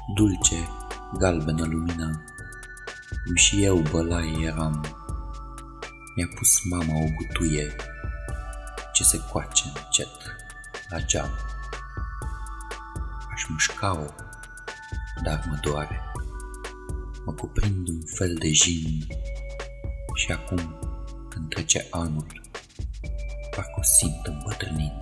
Dulce, galbenă lumină, și eu bălaie eram. Mi-a pus mama o butuie ce se coace încet la geam. Aș mușca-o, dar mă doare. Mă cuprind un fel de jin și acum, când trece anul, parcă o simt îmbătrânind.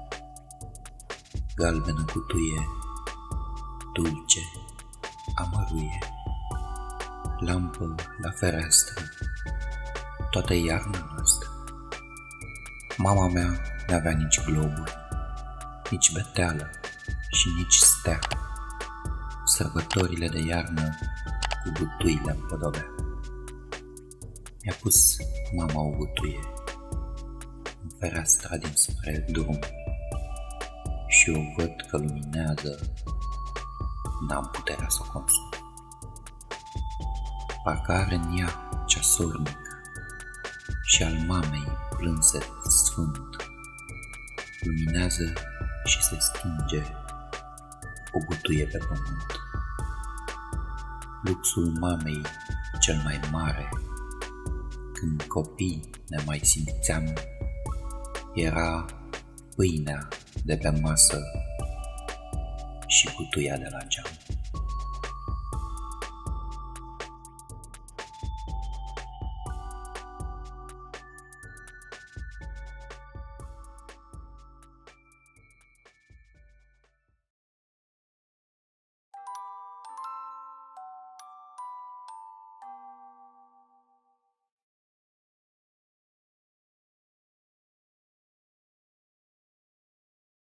Galbenă cutuie, dulce, amăruie, lampă la fereastră, toată iarna noastră. Mama mea n-avea nici globuri, nici beteală și nici stea. Sărbătorile de iarnă cu butuile împodobea. Mi-a pus mama o butuie în fereastra dinspre drum și eu văd că luminează, n-am puterea să o consum. Parcă are în ea ceasornic și al mamei plânset sfânt. Luminează și se stinge o butuie pe pământ. Luxul mamei cel mai mare, când copii ne mai simțeam, era pâinea de pe masă și butuia de la geam.